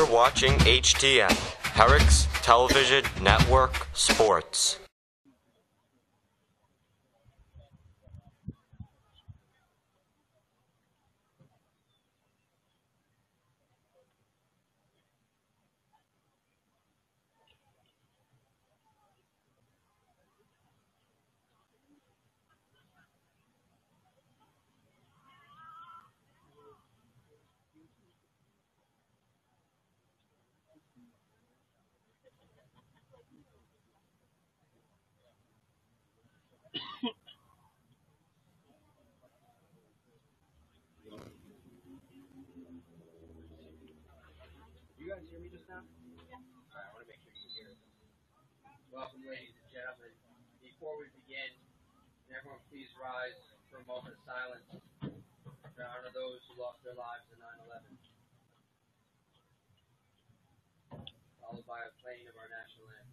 watching HTN, Herricks Television Network Sports. You guys hear me just now? Yeah. All right, I want to make sure you can hear it. Welcome, ladies and gentlemen. Before we begin, can everyone please rise for a moment of silence to honor those who lost their lives in 9/11, followed by a playing of our national anthem.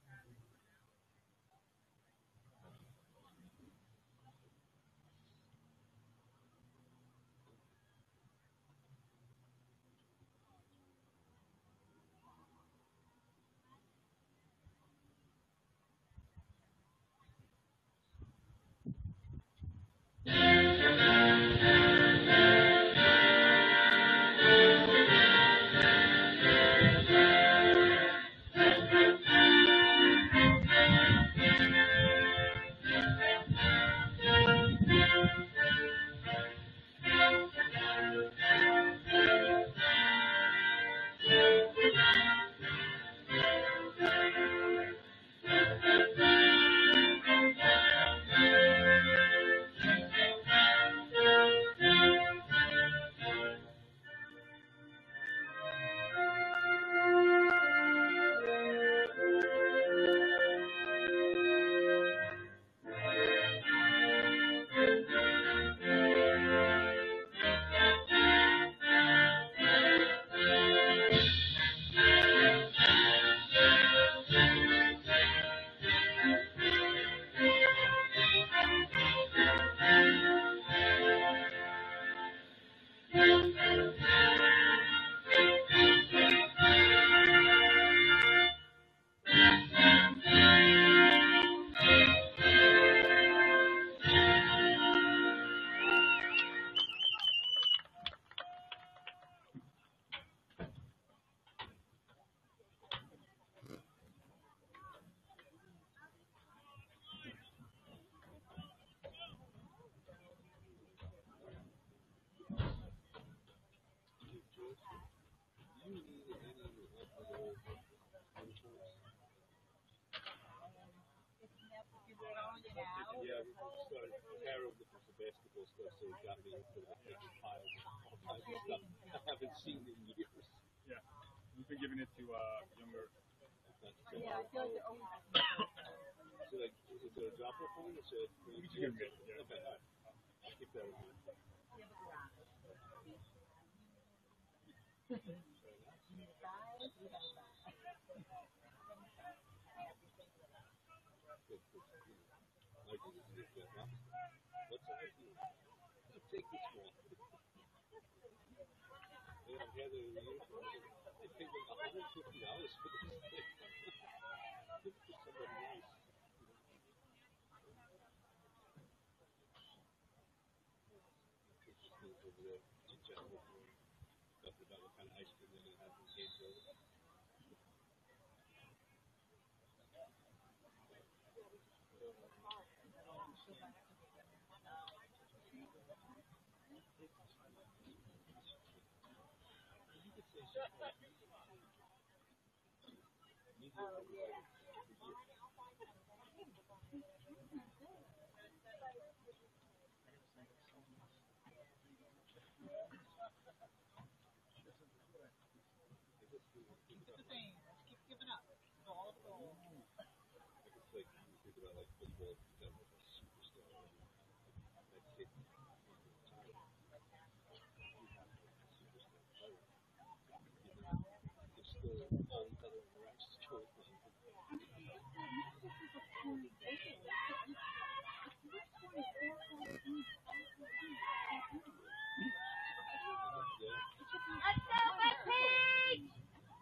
Yeah, we started terrible for basketball stuff, so it got me into the making piles and all kinds of stuff I haven't seen in years. Yeah, we've been giving it to younger. Yeah, I feel like they're always. So, like, is there a drop-off line? Or You can give it, yeah. Okay, all right. I'll keep that in mind. What size do you take this one? And I'm here the uniform. I paid like $150 for this thing. Give it to somebody else. Over there, general stuff about what kind of ice cream they're going to have in games over. Let's go, Bethpage!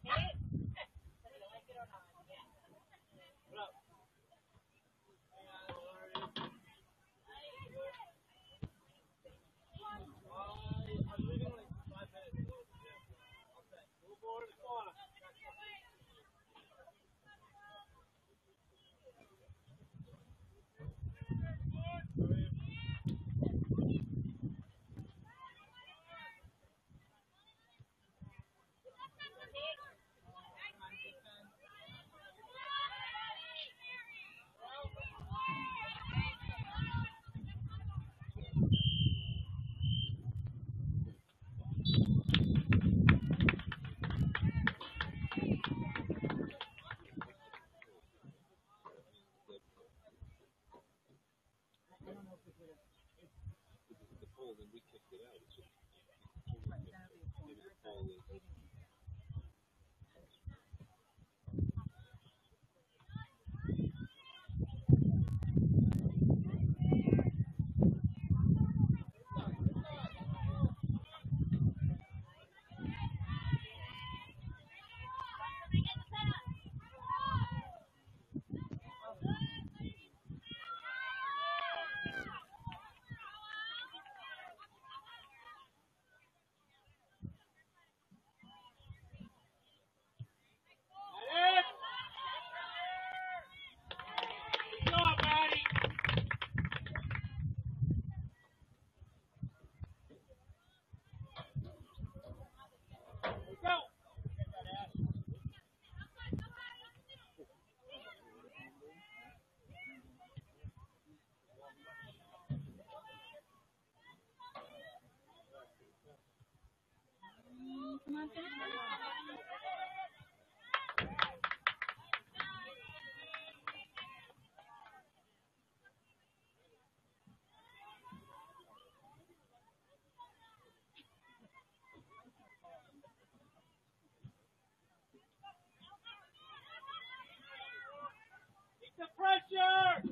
The pole, then we kicked it out. It's just, maybe the pole is. The pressure!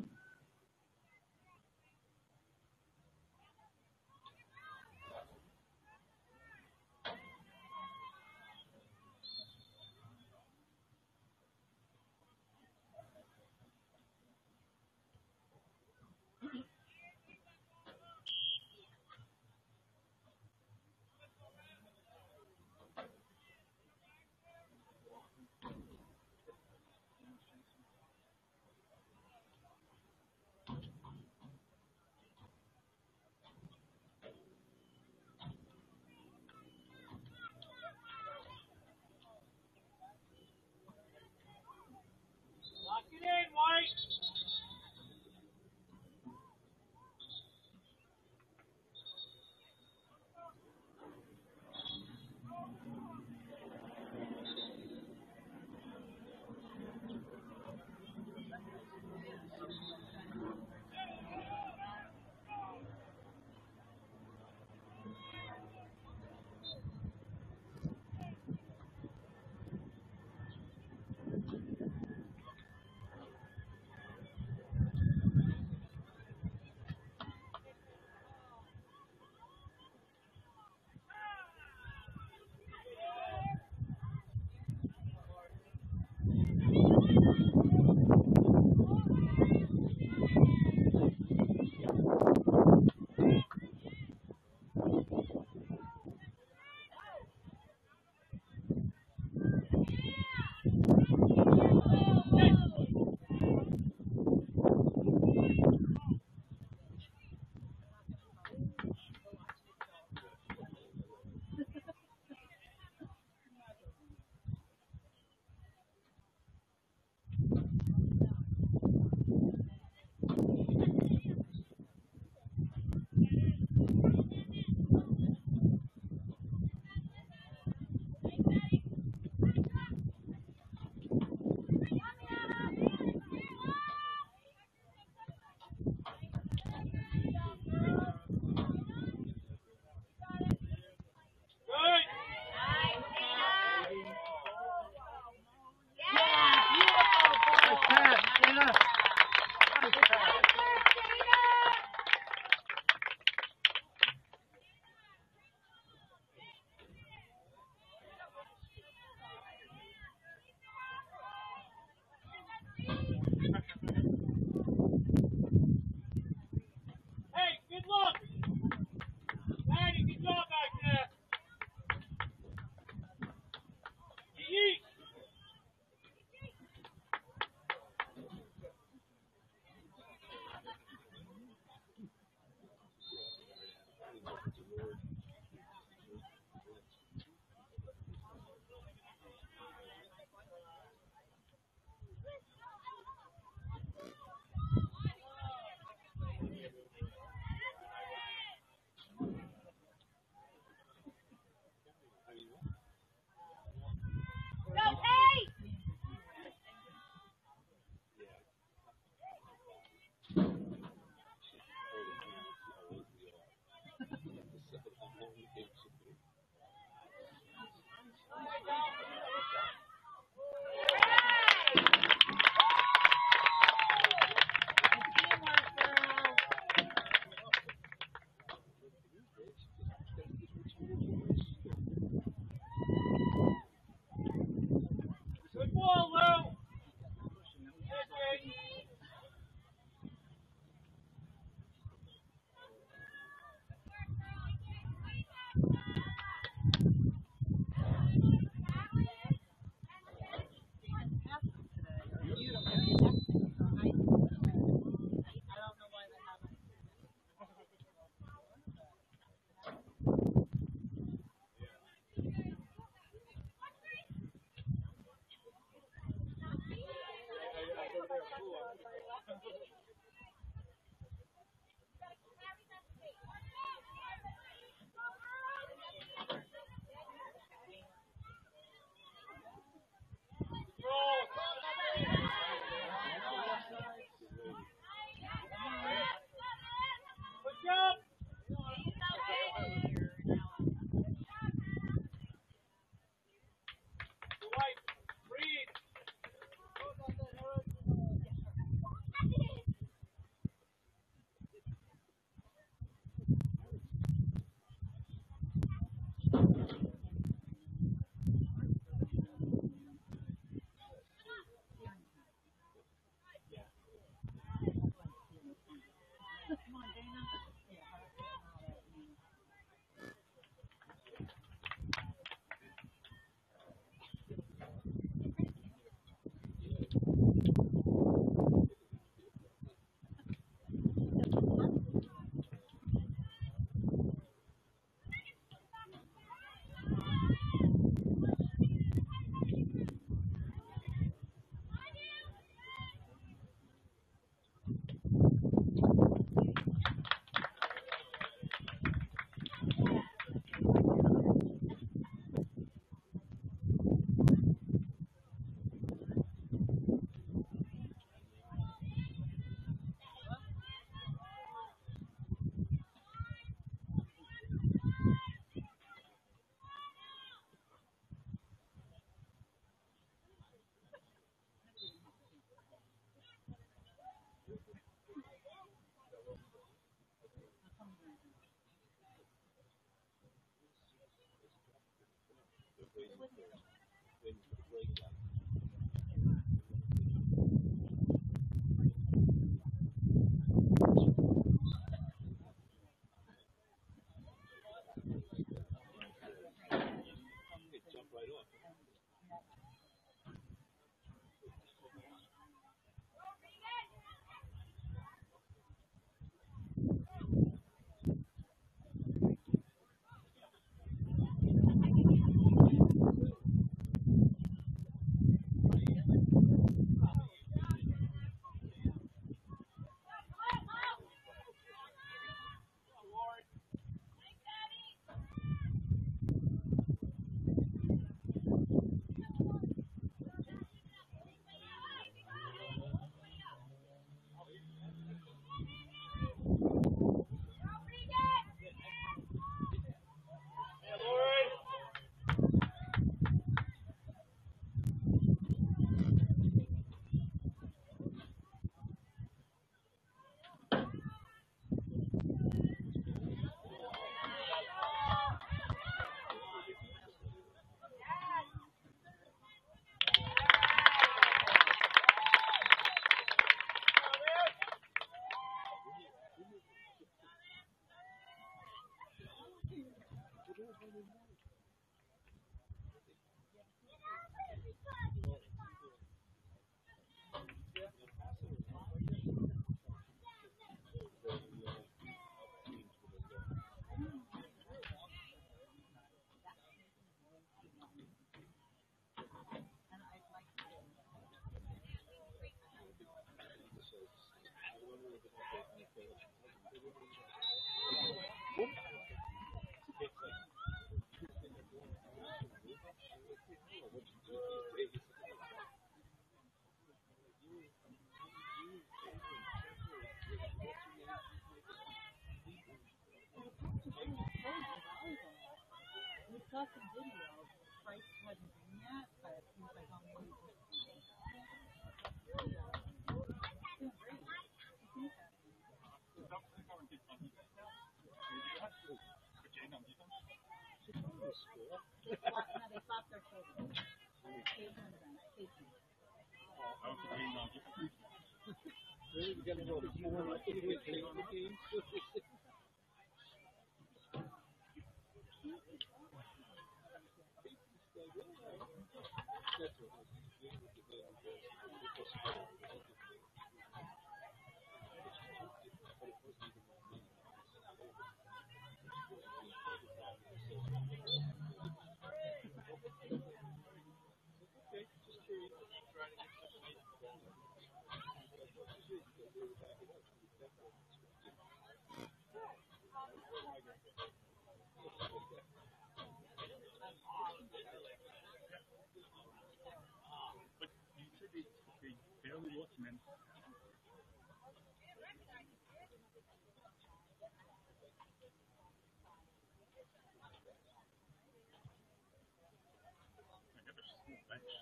Bench.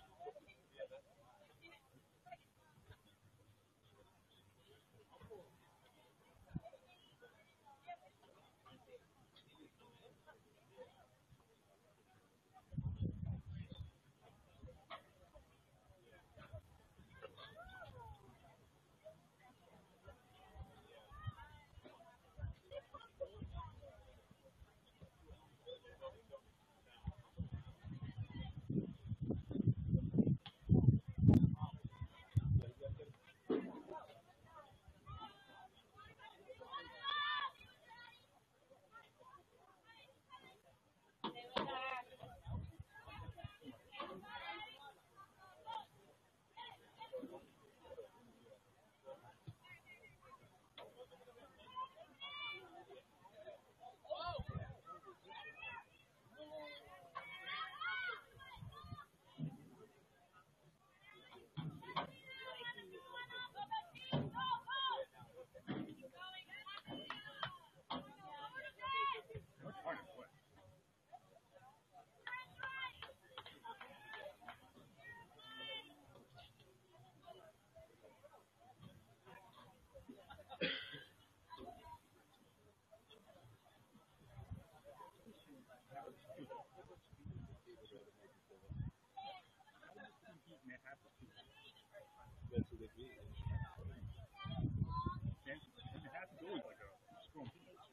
And half is always like a strong team. I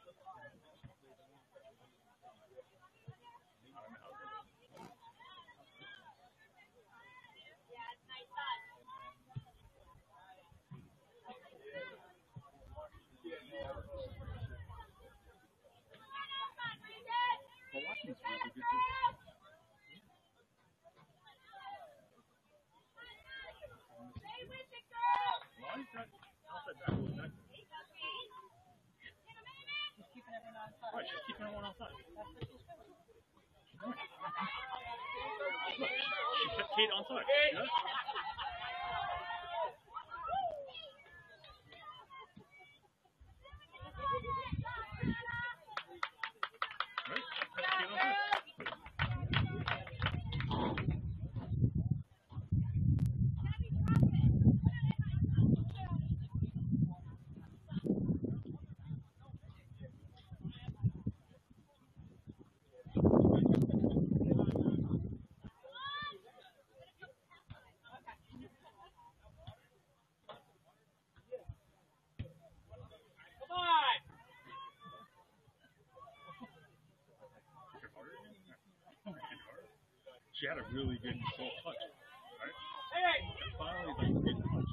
don't know how it goes. But Washington's really good too. Well, he's got outside back. She's keeping everyone on side. Right, she's keeping everyone outside. That's what she's doing. Look, she kept Kate onside. See that? Right? Kept Kate onside. She had a really good soft touch, right? Hey! And finally, like, good touch.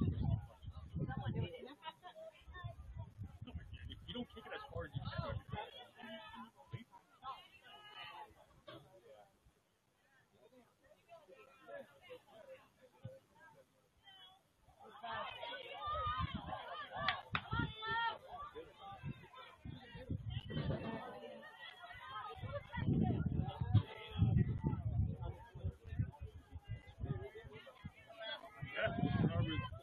No, if you don't kick it as hard as you can, you complete. Yeah, Harvard.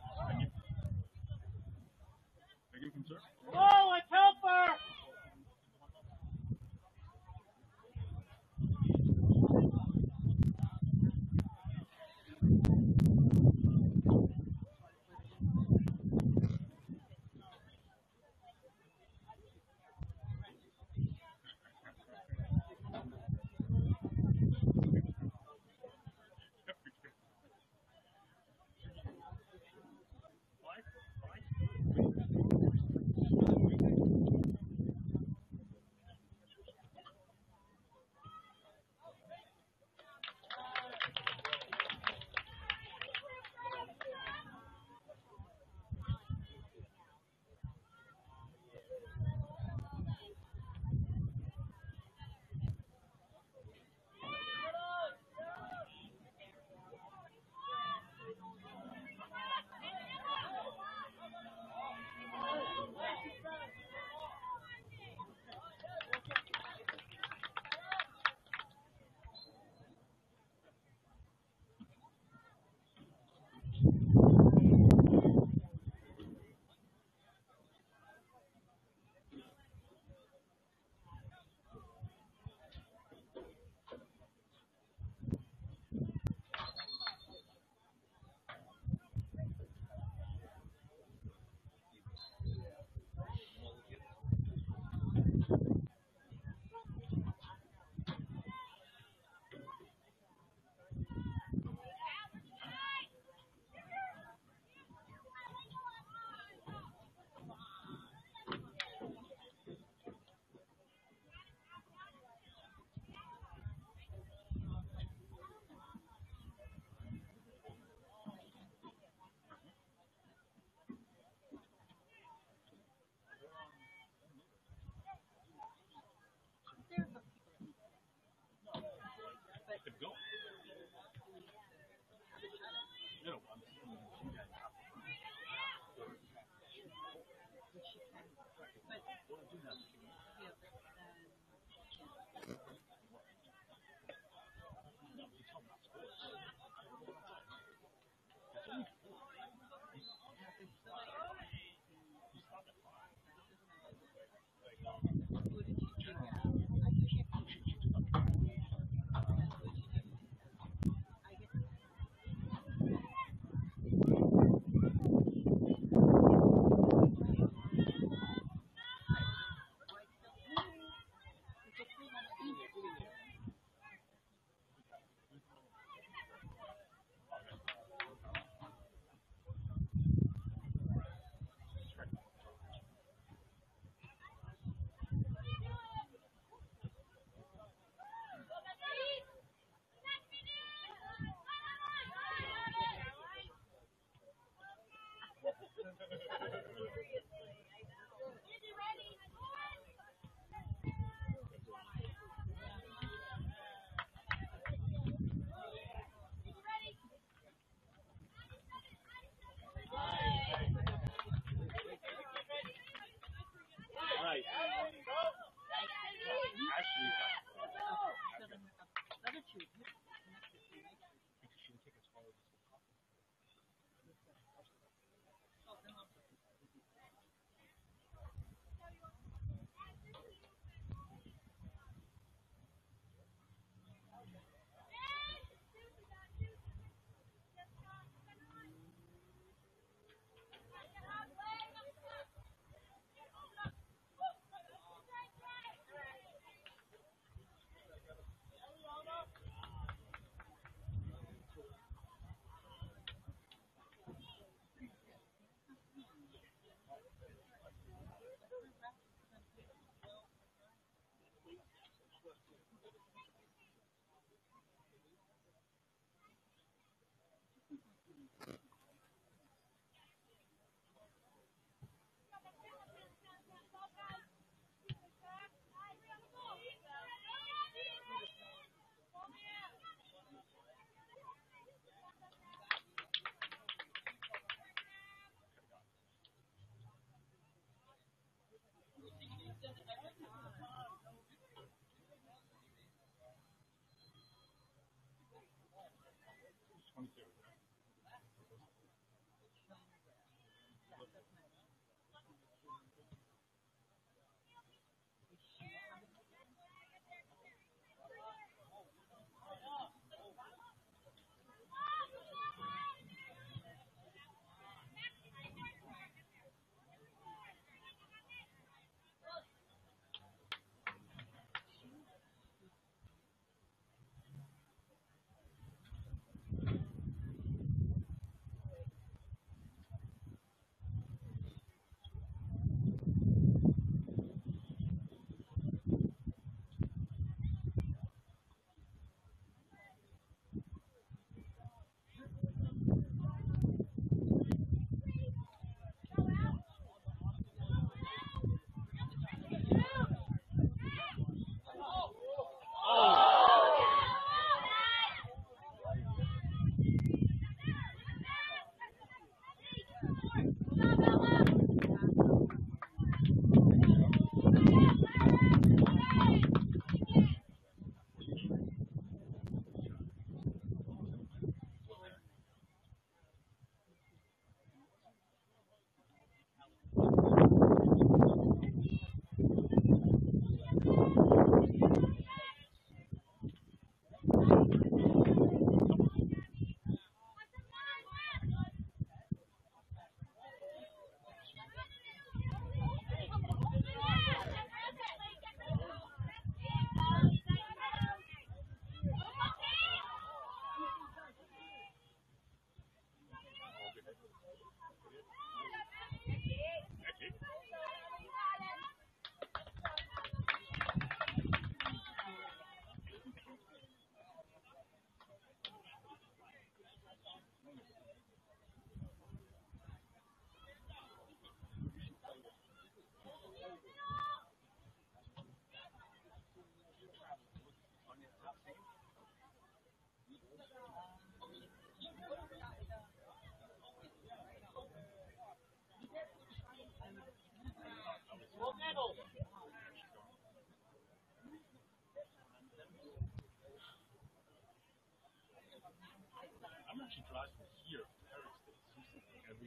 drives from here to Herricks to Houston like every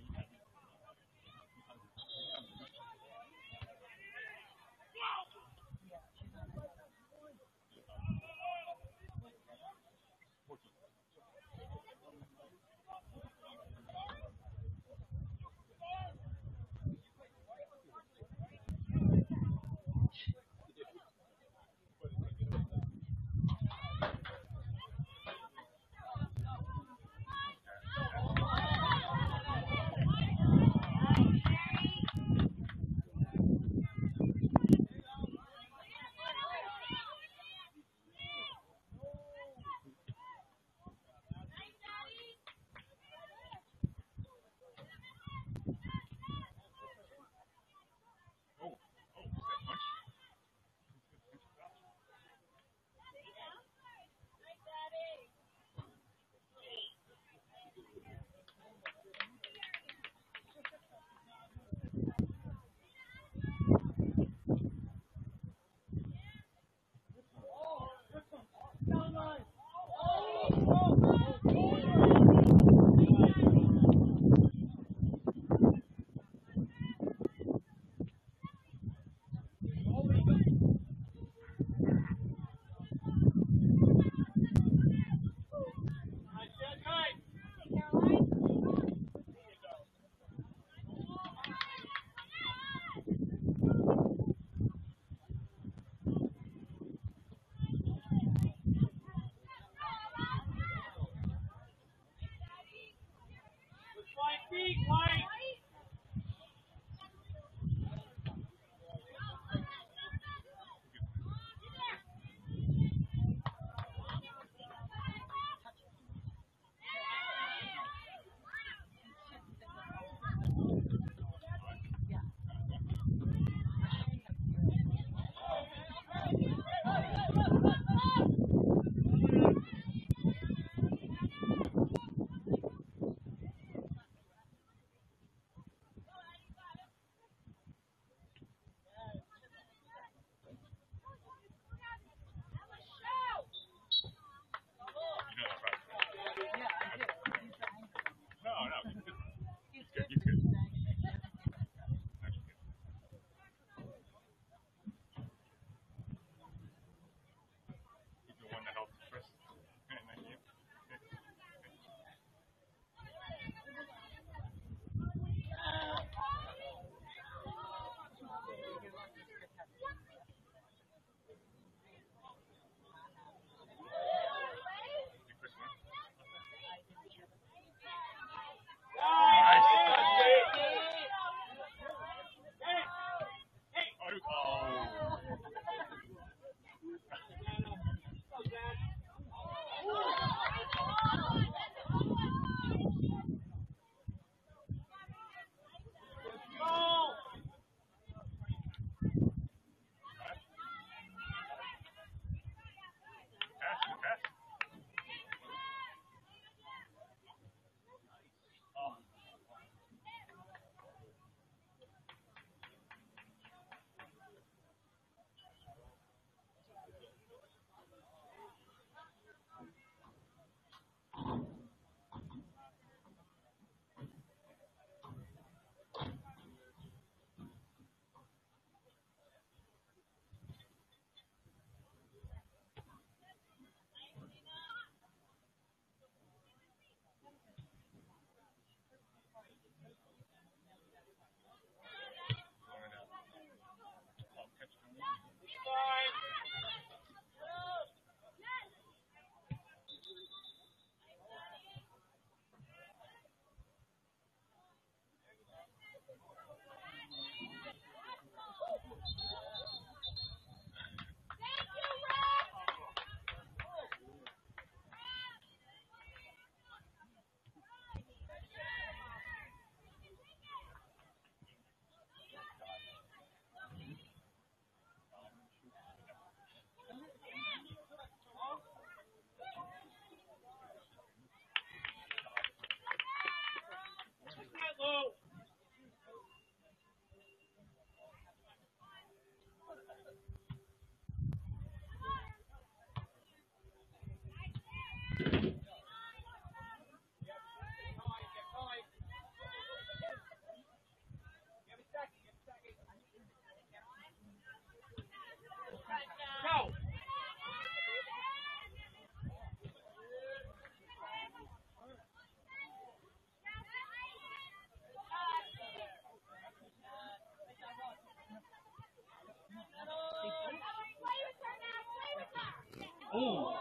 Oh.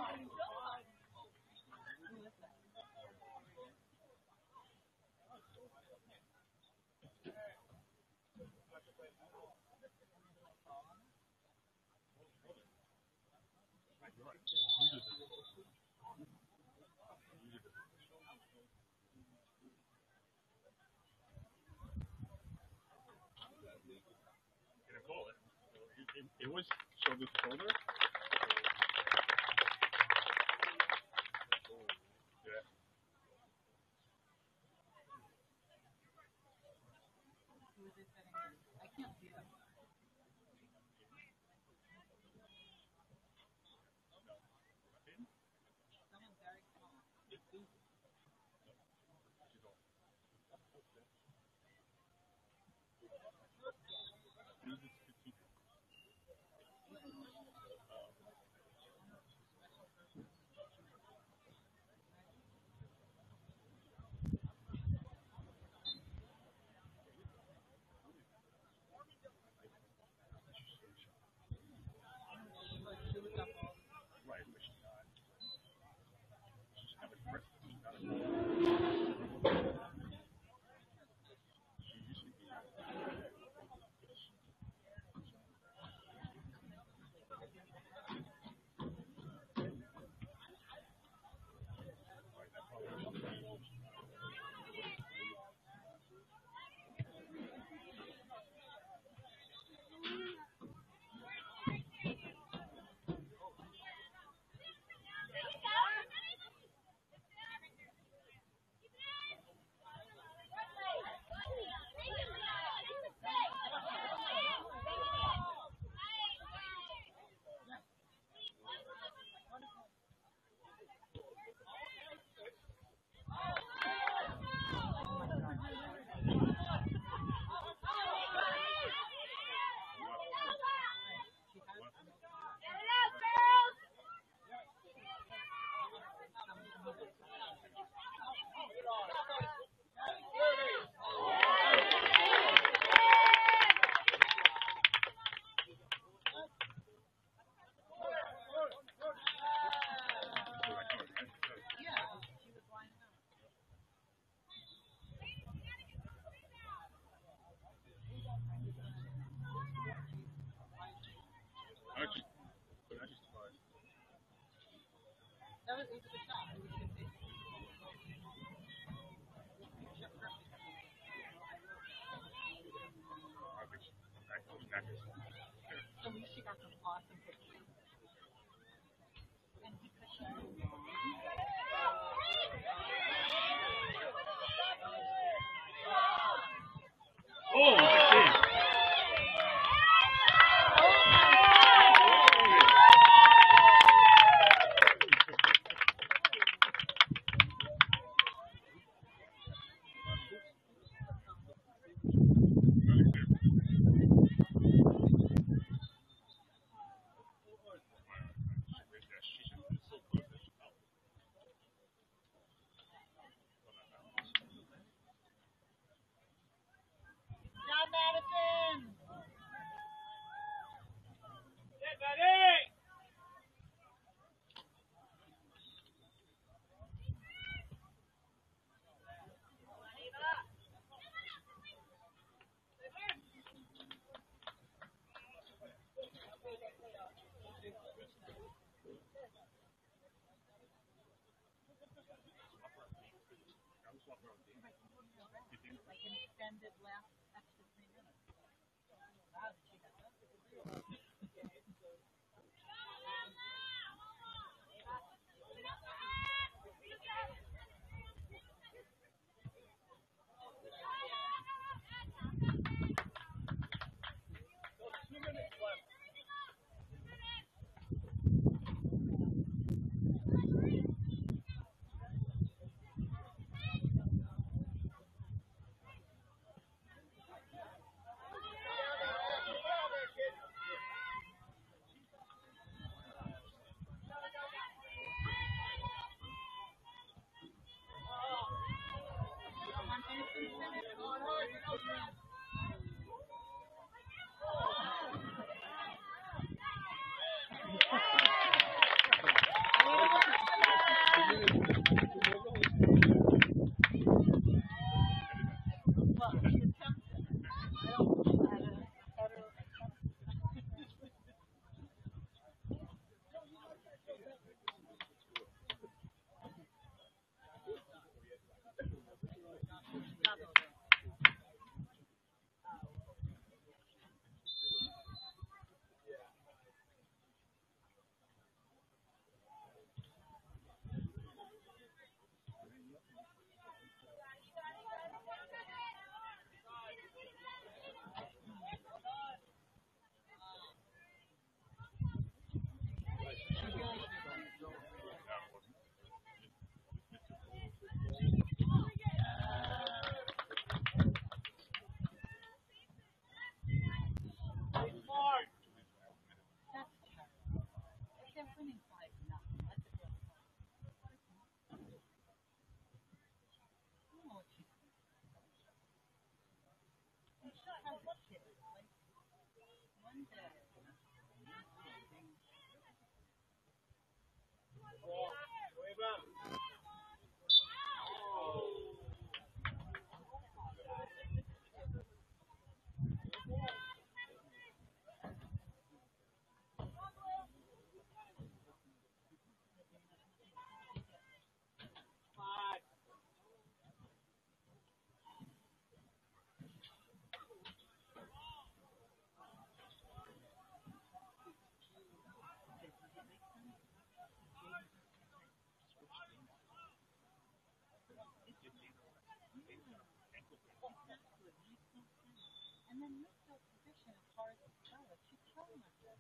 Gonna call it. It was shoulder to shoulder. Yeah. Who is it sitting there? I can't see them. Someone very small. Right, but she's not. She's kind of aggressive. She's not a she used to be. That was a good shot. It was 50. At least she got some awesome pictures. And he could Oh, good save. John Madison! Like an extended last extra 3 minutes. Wow, she got that. And then make the position as hard as you go. She's killing us.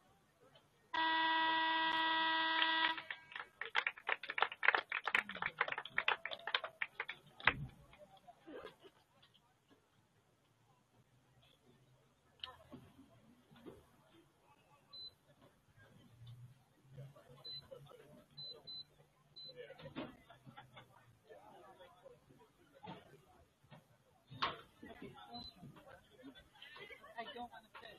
I don't want to fish.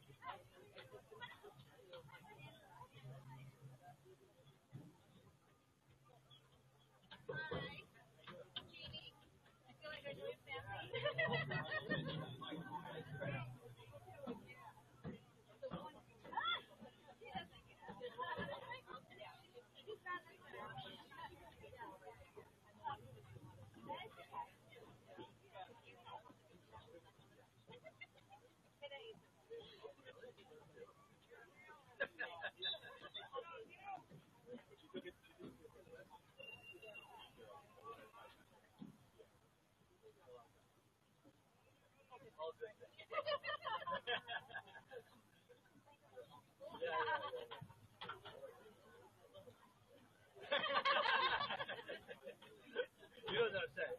You don't know what to say.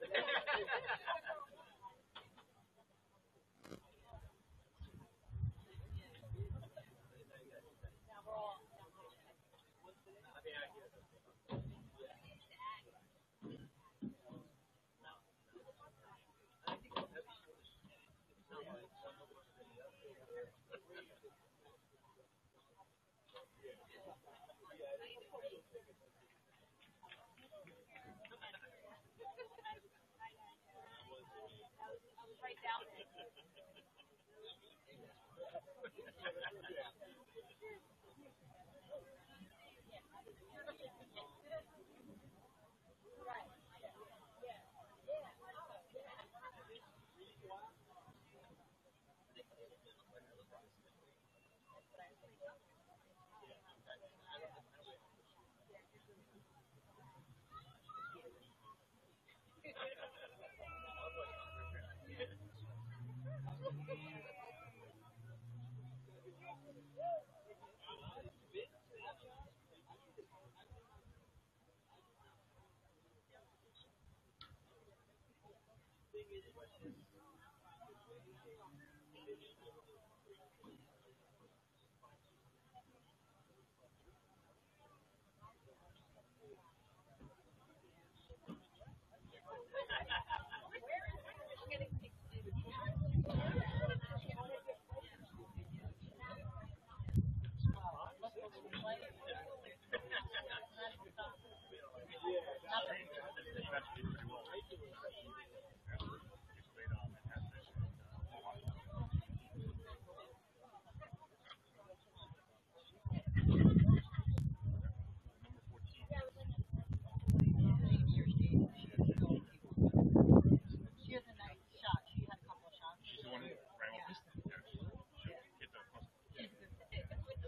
She has a nice shot. She had a couple of shots. She's the one who ran off this thing. Yeah, she'll hit the muscle. She's a good stick. And that,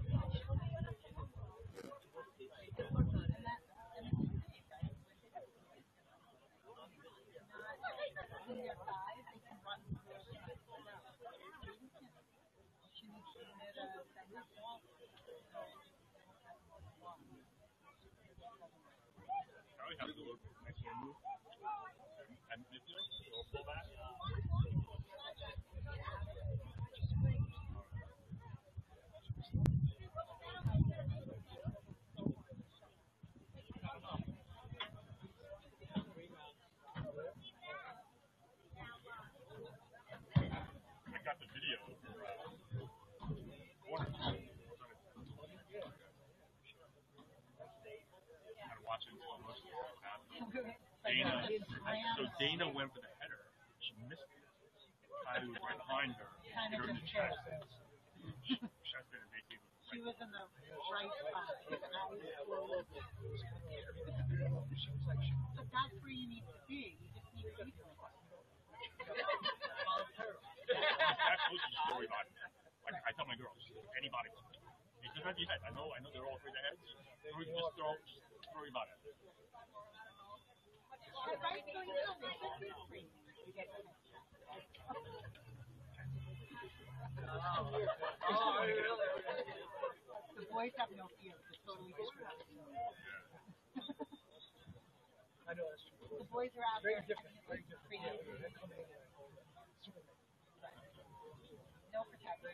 and it's easy, right? Not in their size, they can run through it. She needs to hit a center ball. Probably have to look next one move. And manipulate or pull back. I got the video for So Dana went for the header. She missed it. Kylie was right behind her. Kind Hit of her in the just chest. Chest and basically. she was in the right spot. But that's where you need to be. You just need to be there. That's what you story about. I tell my girls, anybody. It doesn't have to be head. I know they're all afraid of heads. Just throw story about it. Right, so you know, they should be free to get the next shot. The boys have no fear. They're totally different. I know that's true. The boys are out there. Very different. No protection.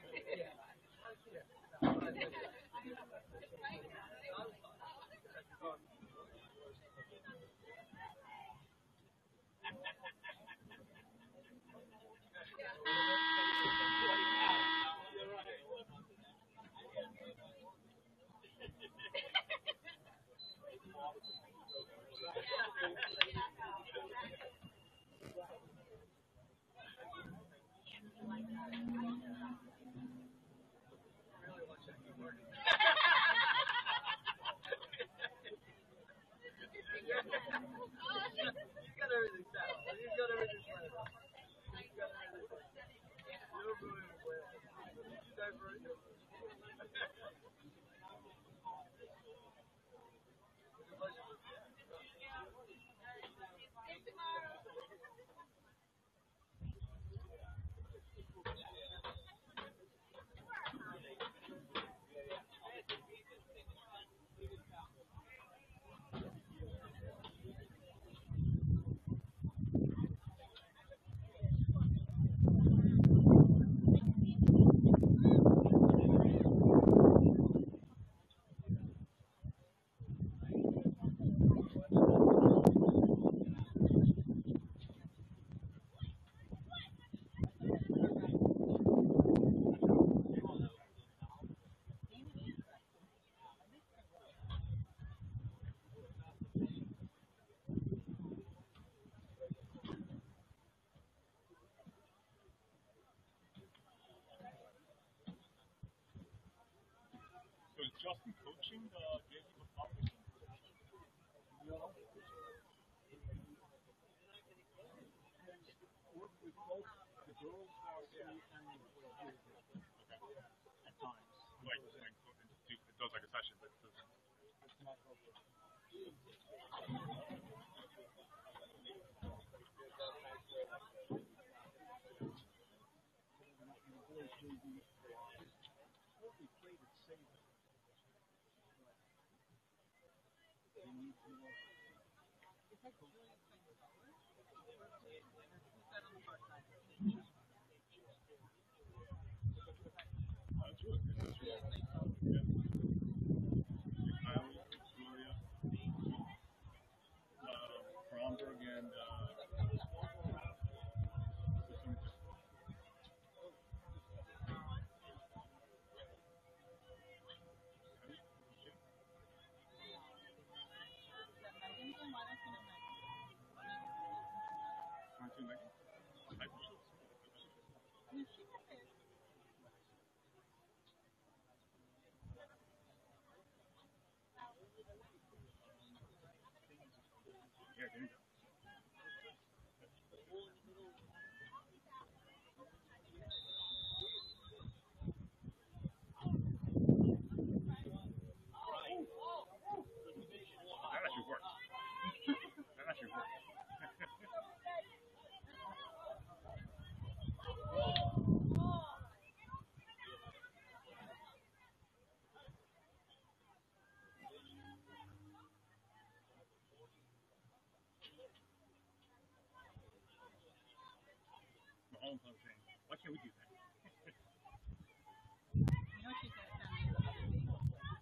So is Justin coaching the JV Bethpage? With both the girls varsity and the boys varsity. At times. Like it does like a session, but it doesn't. It's not coaching. The boys JV totally played it safe. They need to know. That's really good. That's really good. Yeah. Kylie, Victoria, Bromberg, and yeah, there you go. That actually works. That actually works. Mahomes was saying, why can't we do that? You know she's going to send me the other bagels.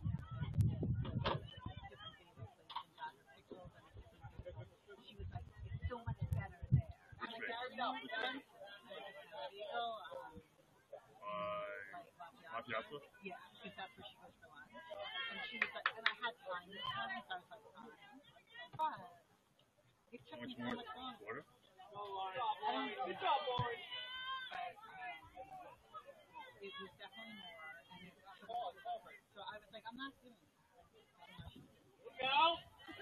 Different bagel place and got her pickles and everything. She was like, it's so much better there. I'm like, no, it's bagel, Macchiato? yeah, because that's where she goes for lunch. And she was like, and I had time this morning, so I was like, fine. took How me much so more much longer. water? I don't know. Good job, boys. It was definitely more, and it took me. So I was like, I'm not doing this. Go.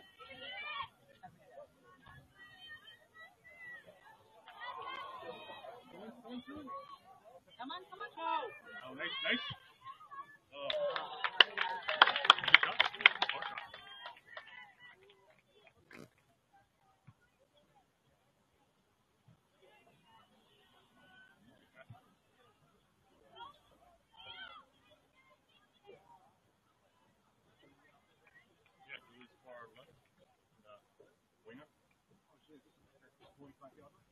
Come on, come on. Oh, nice, nice. Oh. Good shot. Hard shot. Yeah, he was far left. Winger. 45 yards.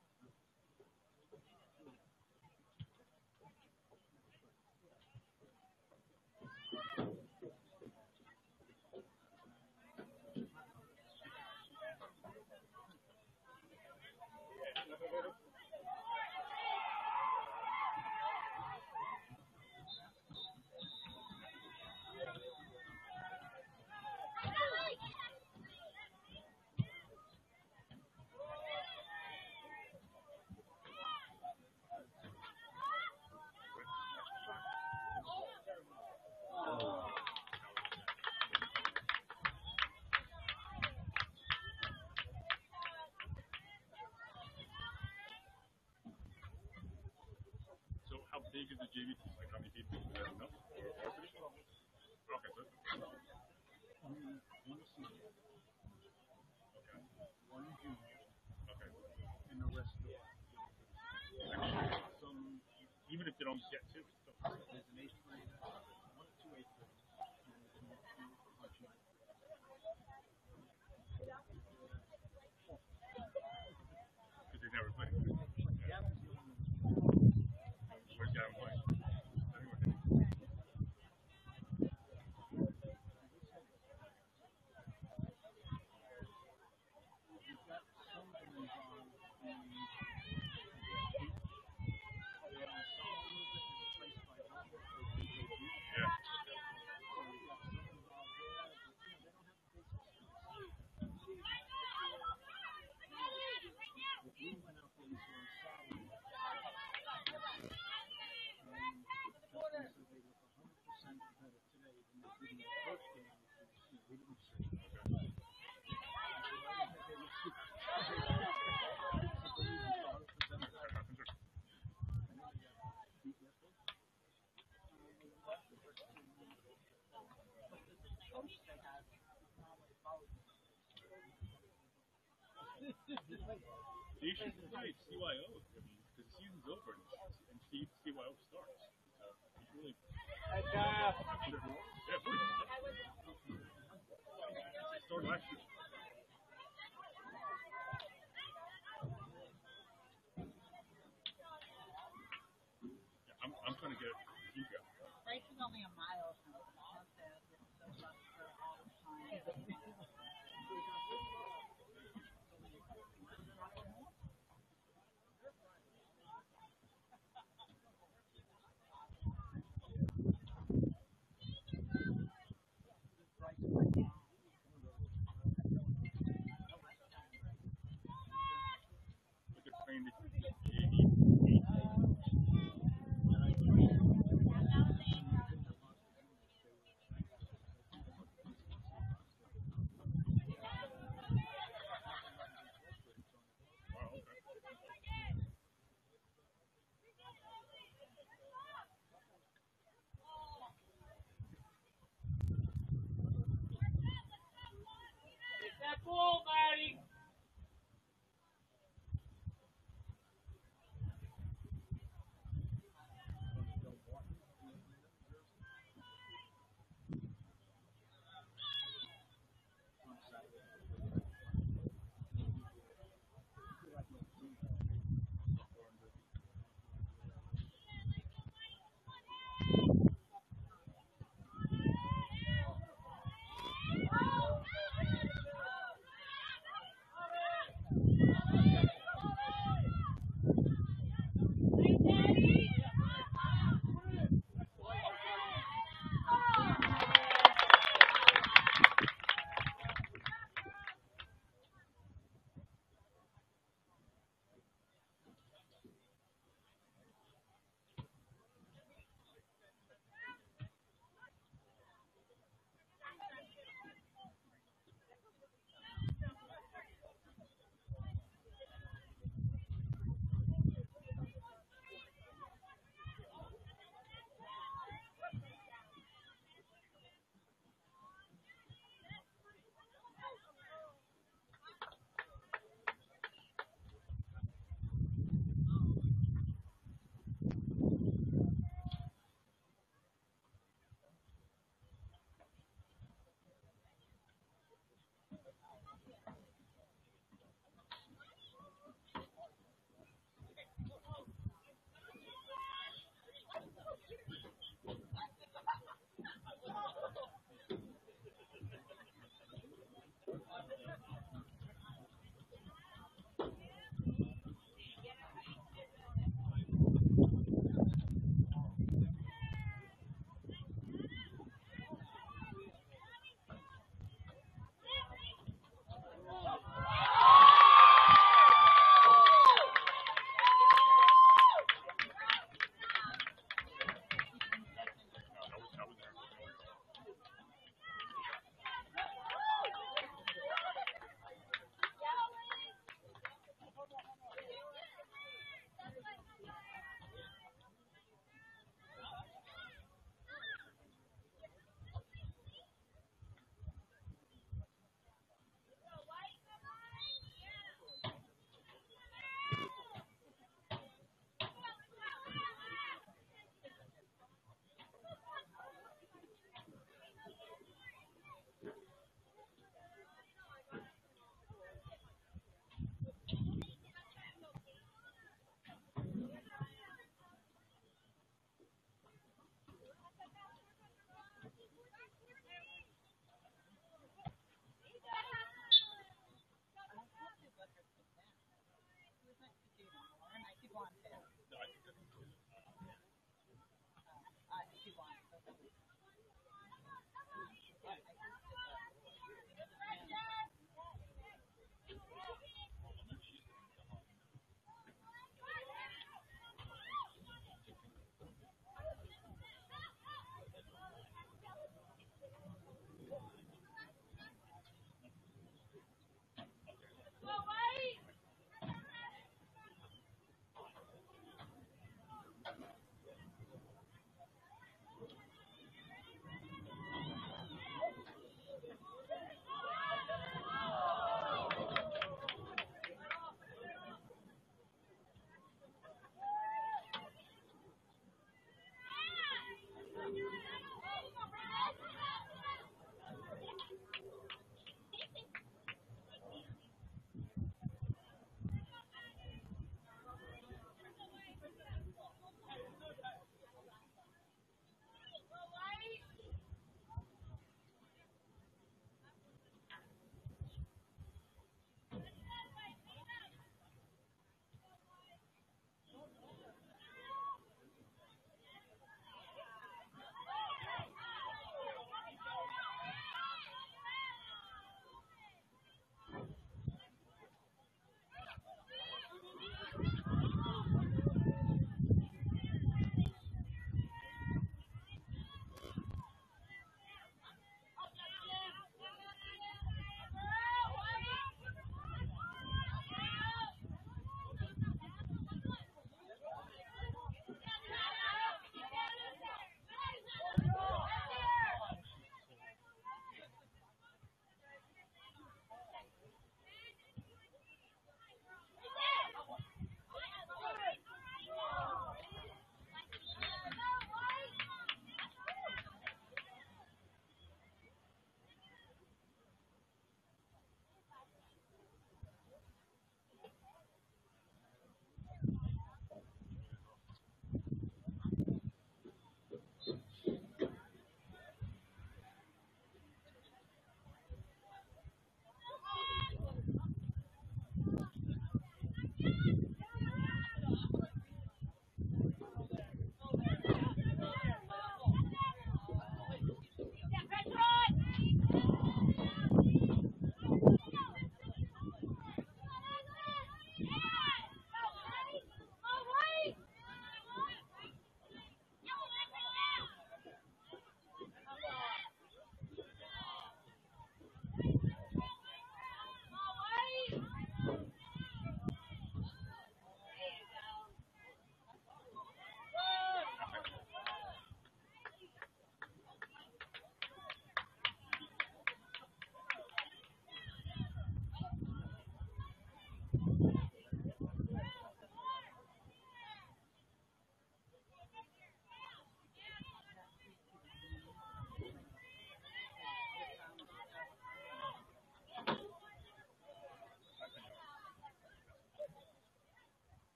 So how big is the JV team? Like how many people? Is that enough? Or varsity? Okay, so Only one senior, okay. one junior, Okay. and the rest are some. Even if they don't get two, it's still There's an eighth grader, one or two eighth graders, and there's two juniors. because they never played. Gavin's the only one. Where's Gavin playing? Anywhere. We've got some things on the. There are some a little bit replaced by others. Yeah. So we've got some involved there, but they don't have the basic skills. If we went out there and saw Saturday, and Justin said they look 100% better today than they did in the first game, which we didn't see. They should play CYO. I mean, because the season's over and CYO starts. So you should really. Yeah, please. They started last year. Yeah, I'm trying to get a team together. Bryce is only a mile from the Hoghead. It's so much for all the time.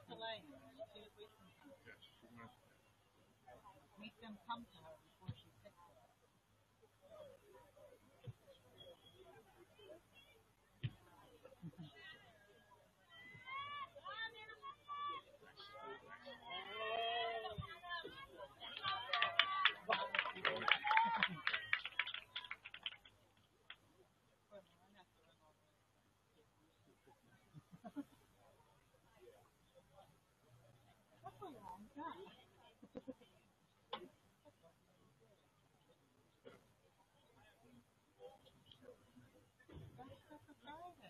delay her. See if we can Yeah, she's gonna. make them come to her before she picks it. That's a long time. That's such a Friday.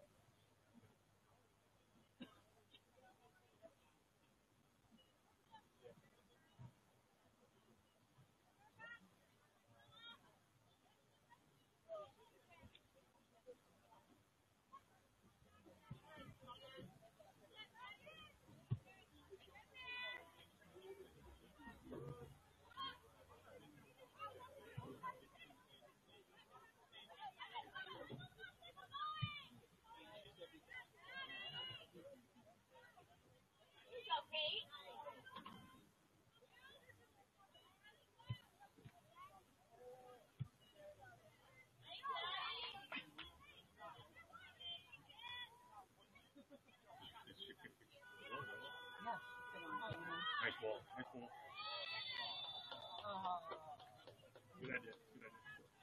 Yes. Nice ball. Nice ball. Oh. Good idea. Good idea.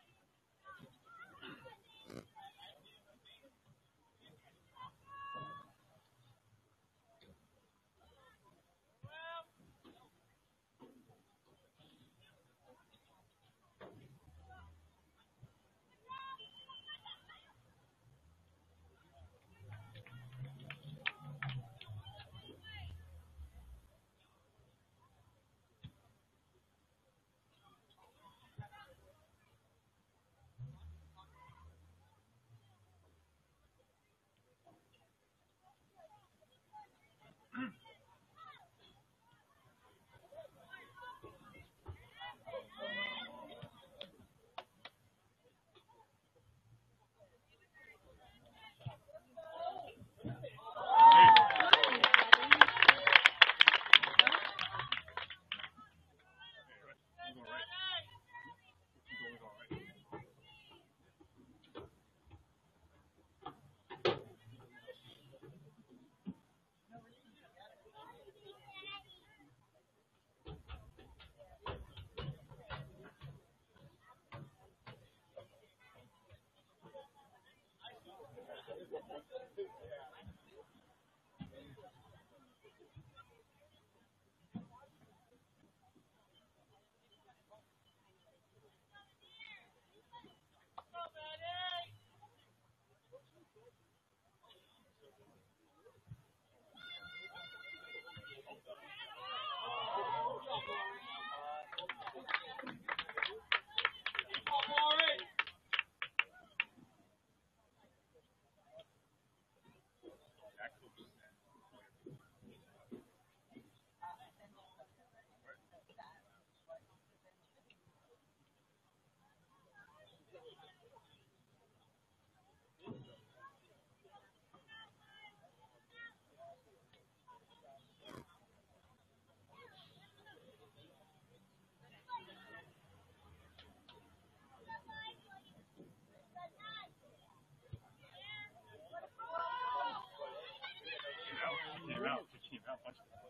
Came out. She came out. Bunch of them.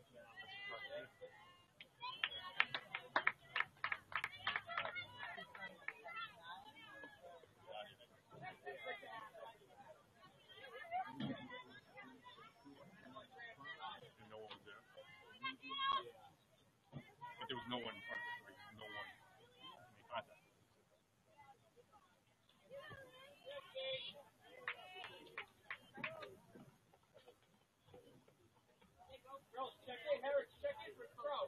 And no one was there. But there was no one in front of us. Like, no one made contact. Check in, Herricks. Check in for throw.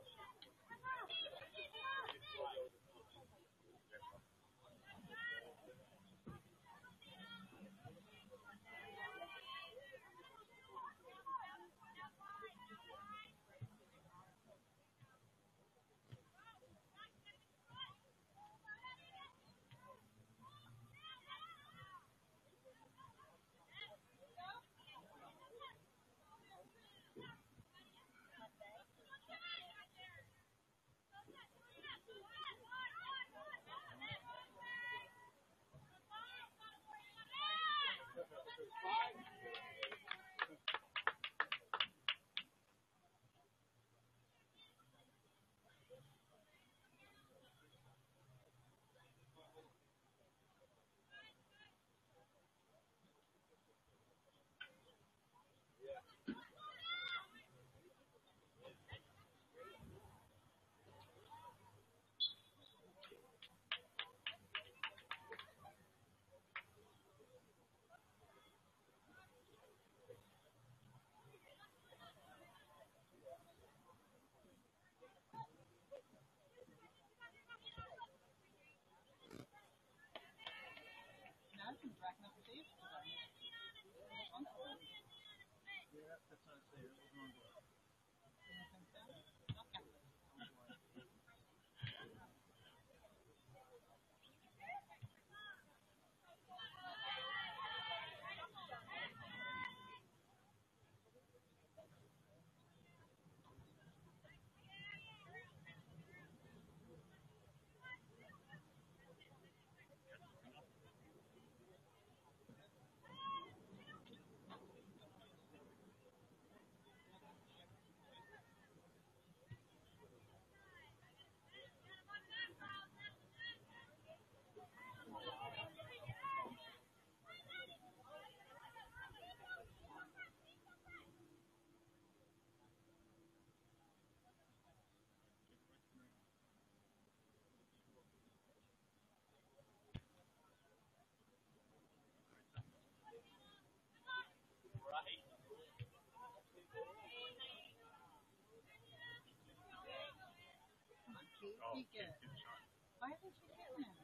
Oh, He kid, good. kid shot. Why isn't she getting him?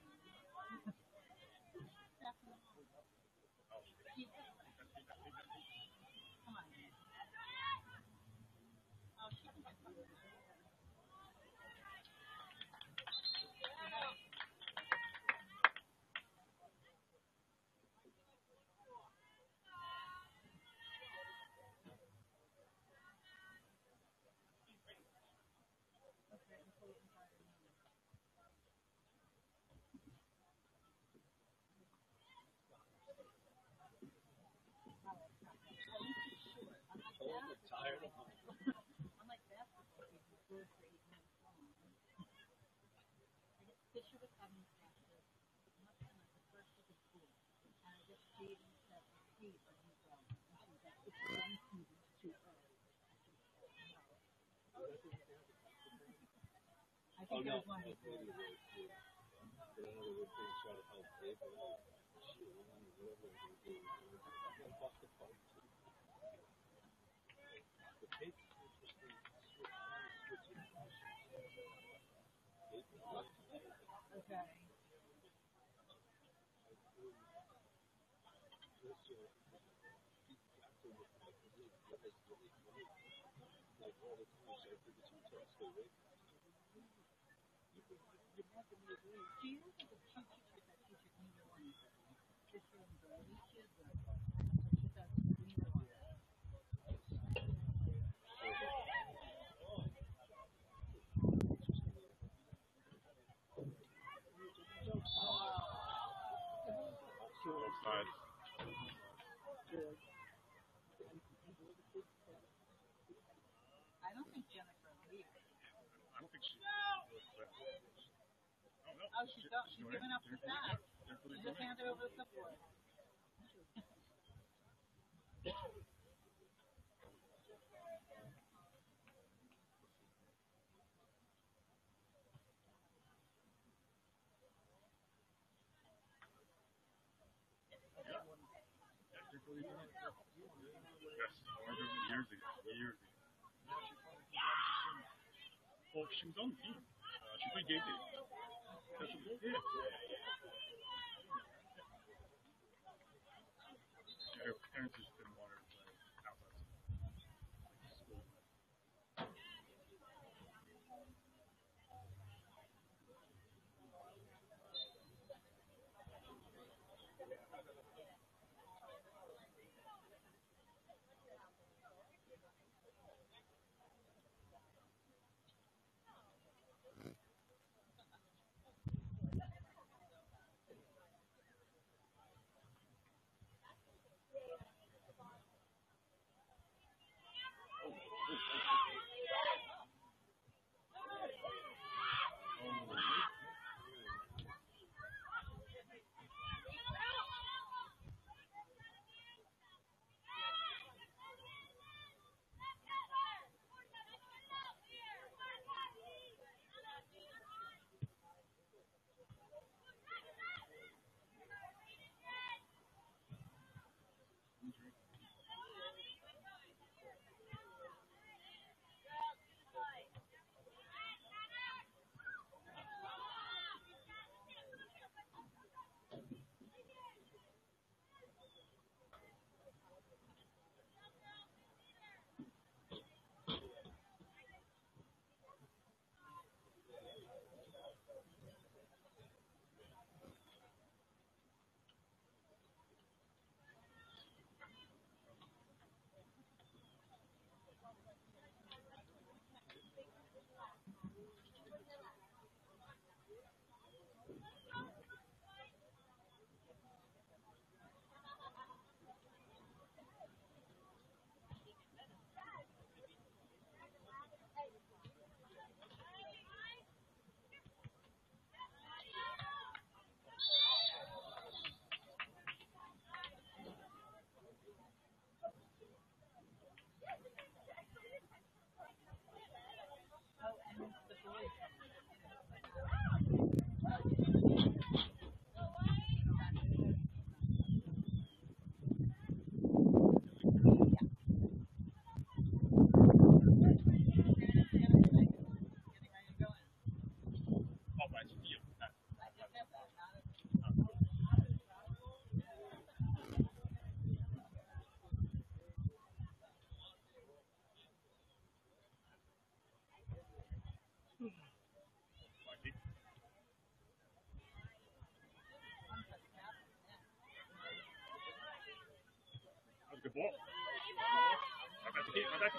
Oh, He's, come on. Oh, she can get something. Tired of them. I'm like, that's good for 8 minutes long. Fisher was having a after, must have been like the first week of school. And I just Jaden said, hey, are you going? And she was like, it's one season, it's too early. I think there was one before. But I know they were going to try to help pay for that. Shit, I don't know whatever they're going to do. They'll bust the phone. The tape is interesting. Switching Okay. like all the time, so I figured she was trying to stay away. Do you think the two teachers that teach at neither one is Fisher and Brody kids or she does neither one? both sides. I don't think Jennifer leaves. I don't think she. Oh no. Oh, she's giving up the sack. She just handed over the clipboard. Yes, I remember years ago. Years ago. Well, she was on the team. She played game day. Yeah. Her parents just didn't want her to play outside. School.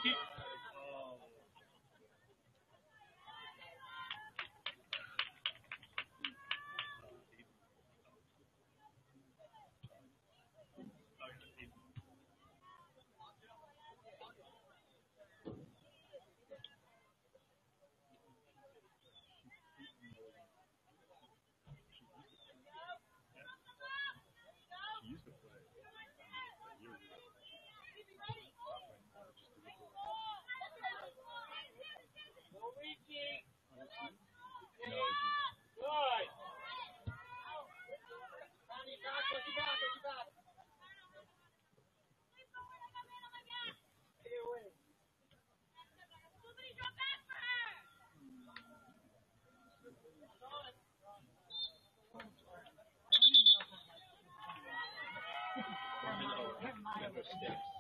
keep. She used to play years ago. Never sticks.